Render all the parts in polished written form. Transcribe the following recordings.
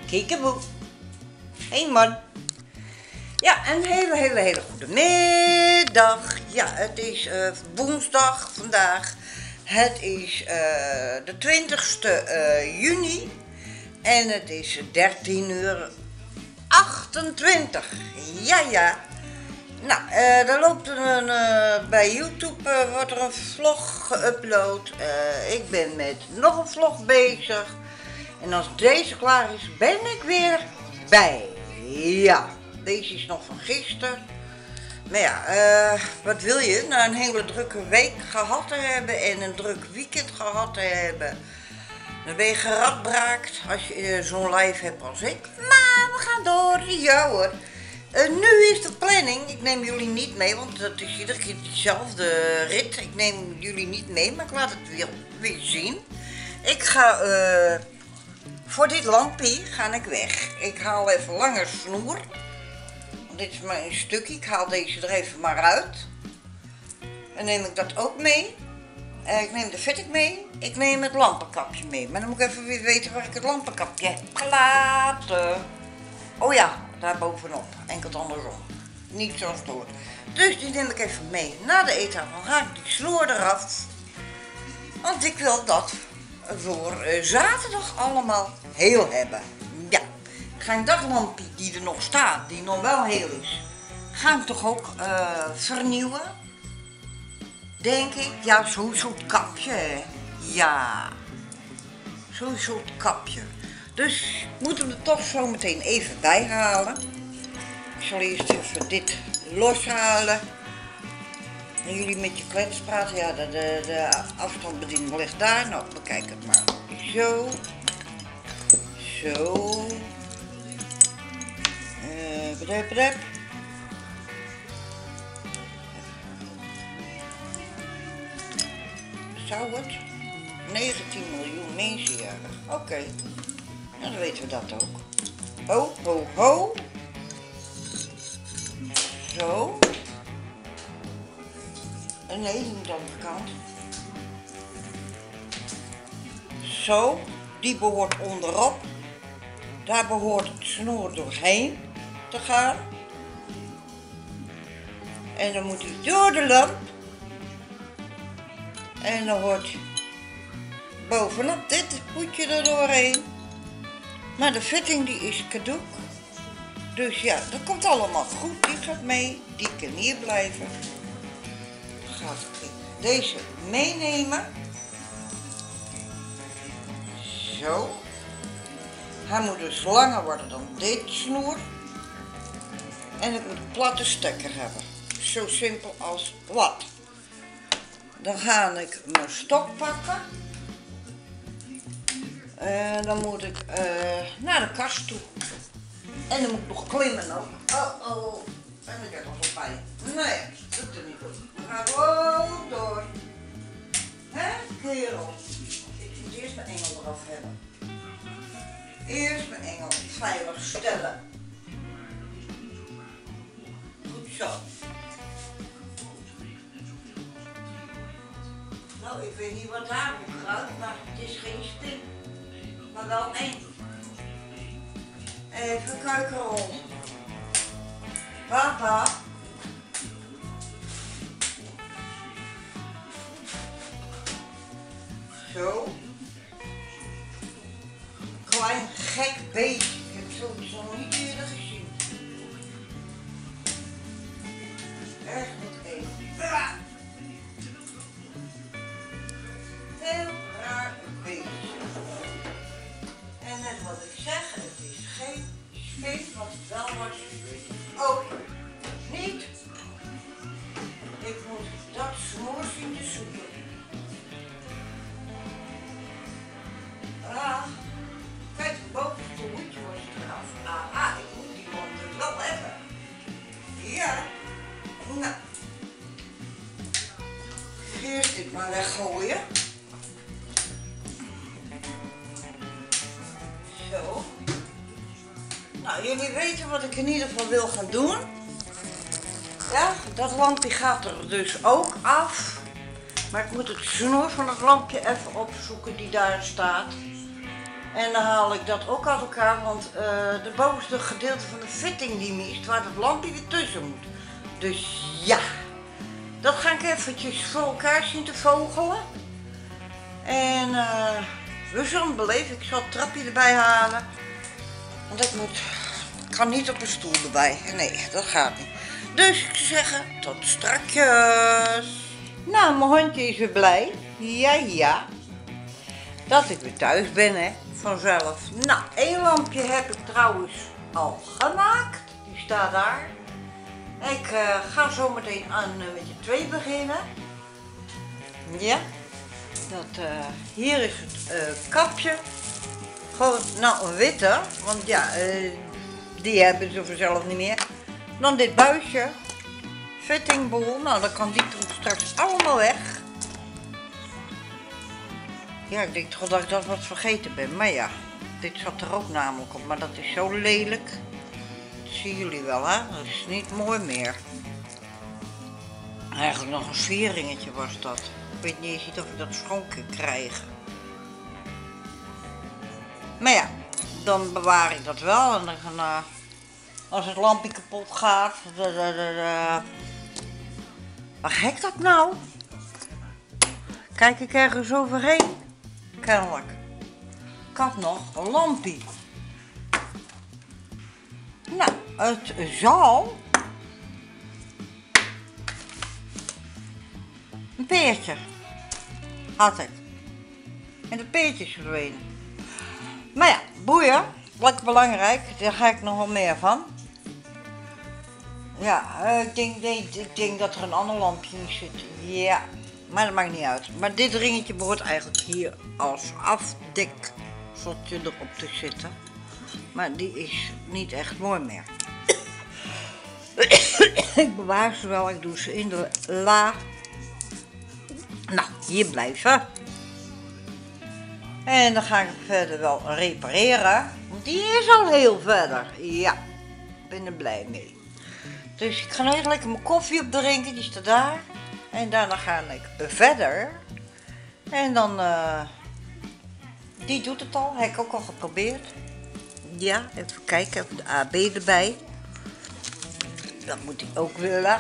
Kiekeboe. Hey man. Ja, een hele goede middag. Ja, het is woensdag vandaag. Het is de 20ste juni. En het is 13:28. Ja. Nou, er loopt bij YouTube wordt er een vlog geüpload. Ik ben met nog een vlog bezig. En als deze klaar is, ben ik weer bij. Ja, deze is nog van gisteren. Maar ja, wat wil je? Na een hele drukke week gehad te hebben en een druk weekend gehad te hebben, dan ben je geradbraakt als je zo'n live hebt als ik. Maar we gaan door. Ja hoor. Nu is de planning, ik neem jullie niet mee, want het is iedere keer dezelfde rit. Ik neem jullie niet mee, maar ik laat het weer zien. Ik ga, voor dit lampje ga ik weg. Ik haal even langer snoer. Want dit is maar een stukje, ik haal deze er even maar uit. En neem ik dat ook mee. Ik neem de vetting mee, ik neem het lampenkapje mee. Maar dan moet ik even weer weten waar ik het lampenkapje heb gelaten. Oh ja, daar bovenop, enkel andersom. Niet zo stoor. Dus die neem ik even mee naar de eettafel. Dan haal ik die snoer eraf. Want ik wil dat voor zaterdag allemaal heel hebben. Ja, ga ik dat lampje die er nog staat, die nog wel heel is, ga ik toch ook vernieuwen. Denk ik. Ja, zo'n soort kapje. Hè? Ja, zo'n soort kapje. Dus moeten we er toch zo meteen even bij halen. Ik zal eerst even dit loshalen. En jullie met je klets praten. Ja, de afstandsbediening ligt daar. Nou, bekijk het maar. Zo. Zo. Bedep. Zou het? 19 miljoen mensen jarig. Oké. Nou, dan weten we dat ook. Ho. Zo. En nee, die moet aan de kant. Zo. Die behoort onderop. Daar behoort het snoer doorheen te gaan. En dan moet hij door de lamp. En dan hoort bovenop dit hoedje er doorheen. Maar de fitting die is caduc. Dus ja, dat komt allemaal goed. Die gaat mee. Die kan hier blijven. Dan ga ik deze meenemen. Zo. Hij moet dus langer worden dan dit snoer. En ik moet een platte stekker hebben. Zo simpel als wat. Dan ga ik mijn stok pakken. En dan moet ik naar de kast toe. En dan moet ik nog klimmen ook. Oh. En ik heb nog wel pijn. Nee, dat doet er niet goed. We gaan gewoon door. Hè, kerel? Ik moet eerst mijn engel eraf hebben. Eerst mijn engel veilig stellen. Goed zo. Nou, ik weet niet wat daar moet gaan, maar het is geen sting. Maar wel één. Even kijken rond. Papa. Zo. Klein gek beetje. Ik heb sowieso niet eerder gezien. Echt niet één. Heel raar beetje. En net wat ik zeg, het is geen scheef wat het wel was. Ook niet. Ik moet dat snoer zien te zoeken. Kijk, het bovenste hoedje was eraf. Aha, ik moet die man dus wel hebben. Ja. Nou. Eerst dit maar weggooien. Zo. Nou, jullie weten wat ik in ieder geval wil gaan doen. Ja, dat lampje gaat er dus ook af. Maar ik moet het snoer van het lampje even opzoeken die daar staat. En dan haal ik dat ook uit elkaar, want de bovenste gedeelte van de fitting die mist, waar het lampje weer tussen moet. Dus ja, dat ga ik eventjes voor elkaar zien te vogelen. En we zullen het beleven. Ik zal het trapje erbij halen. Want ik kan niet op een stoel erbij. Nee, dat gaat niet. Dus ik zou zeggen, tot strakjes. Nou, mijn hondje is weer blij. Ja. Dat ik weer thuis ben, hè. Vanzelf. Nou, één lampje heb ik trouwens al gemaakt. Die staat daar. Ik ga zo meteen aan met je 2 beginnen. Ja. Hier is het kapje. Gewoon, nou, een witte. Want ja, die hebben ze vanzelf niet meer. Dan dit buisje. Fittingboel. Nou, dan kan die troep straks allemaal weg. Ja, ik denk toch dat ik dat wat vergeten ben. Maar ja, dit zat er ook namelijk op. Maar dat is zo lelijk. Dat zien jullie wel, hè? Dat is niet mooi meer. Eigenlijk nog een sfeeringetje was dat. Ik weet niet eens of ik dat schoon kan krijgen. Maar ja, dan bewaar ik dat wel. En dan als het lampje kapot gaat. Waar gek dat nou? Kijk ik ergens overheen? Kennelijk. Ik had nog een lampje. Nou, het zal een peertje had ik. En de peertje is verdwenen. Maar ja, boeien, lekker belangrijk. Daar ga ik nog wel meer van. Ja, ik denk dat er een ander lampje in zit. Ja, maar dat maakt niet uit. Maar dit ringetje behoort eigenlijk hier als afdekseltje erop te zitten. Maar die is niet echt mooi meer. Ik bewaar ze wel, ik doe ze in de la. Nou, hier blijven. En dan ga ik hem verder wel repareren. Want die is al heel verder. Ja, ik ben er blij mee. Dus ik ga nog even lekker mijn koffie opdrinken, die staat daar. En daarna ga ik verder. En dan, die doet het al, heb ik ook al geprobeerd. Ja, even kijken, even de AB erbij. Dat moet hij ook willen.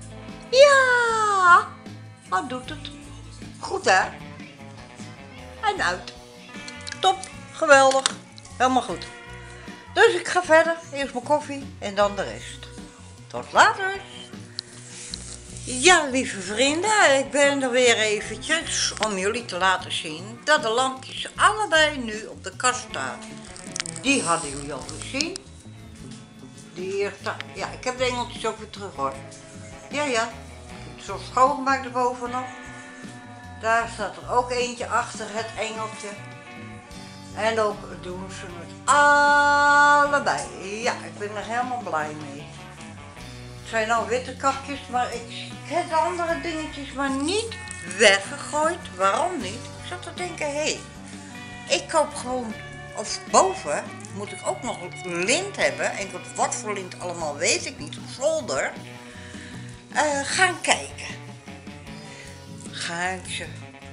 Ja, wat doet het? Goed hè? En uit. Top, geweldig, helemaal goed. Dus ik ga verder, eerst mijn koffie en dan de rest. Tot later. Ja, lieve vrienden, ik ben er weer eventjes om jullie te laten zien dat de lampjes allebei nu op de kast staan. Die hadden jullie al gezien. Die eerste, ja, ik heb de engeltjes ook weer terug hoor. Ja, ik heb het zo schoongemaakt erbovenop. Daar staat er ook eentje achter het engeltje. En ook doen ze het allebei. Ja, ik ben er helemaal blij mee. Het zijn nou witte kapjes, maar ik heb de andere dingetjes maar niet weggegooid. Waarom niet? Ik zat te denken, hé, ik koop gewoon, of boven moet ik ook nog lint hebben. En wat voor lint allemaal weet ik niet, zolder. Gaan kijken. Ga ik ze,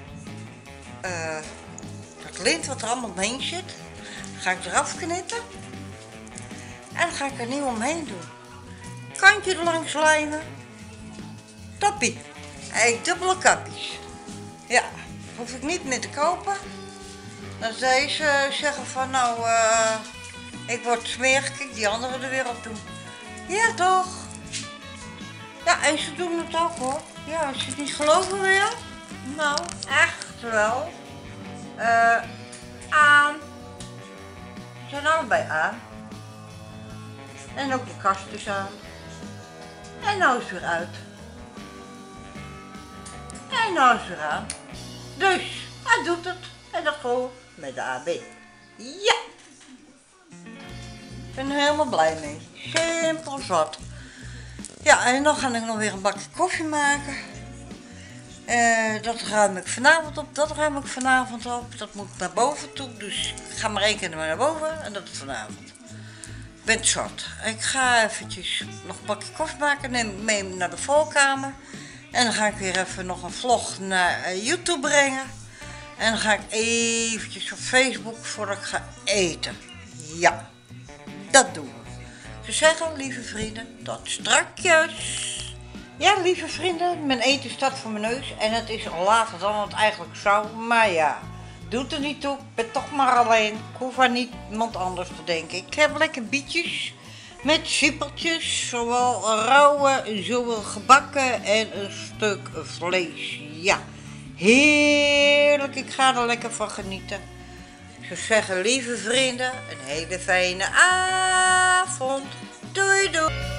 dat lint wat er allemaal omheen zit, ga ik eraf knippen. En dan ga ik er nieuw omheen doen. Kantje er langs lijnen. Toppie. Dubbele kapjes. Ja, hoef ik niet meer te kopen. Dan zei ze zeggen van nou, ik word smerig, kijk die anderen er weer op doen. Ja toch? Ja, en ze doen het ook hoor. Ja, als je het niet geloven wil. Nou, echt wel. Aan. Ze zijn allebei aan. En ook de kast is aan. En nou is het weer uit. En nou is het weer aan. Dus, hij doet het. En dat gewoon met de AB. Ja! Ik ben er helemaal blij mee. Simpel zat. Ja, en dan ga ik nog weer een bakje koffie maken. Dat ruim ik vanavond op, dat ruim ik vanavond op. Dat moet naar boven toe, dus ik ga maar rekenen naar boven en dat is vanavond. Ik ben zat. Ik ga eventjes nog een bakje koffie maken, neem mee naar de voorkamer. En dan ga ik weer even nog een vlog naar YouTube brengen. En dan ga ik eventjes op Facebook voordat ik ga eten. Ja, dat doen we. Ze zeggen, lieve vrienden, tot strakjes. Ja, lieve vrienden, mijn eten staat voor mijn neus en het is al later dan het eigenlijk zou. Maar ja, doet er niet toe, ik ben toch maar alleen. Ik hoef aan niemand anders te denken. Ik heb lekker bietjes met sippeltjes, zowel rauwe, zowel gebakken en een stuk vlees. Ja, heerlijk, ik ga er lekker van genieten. Ze zeggen, lieve vrienden, een hele fijne avond. Doei doei.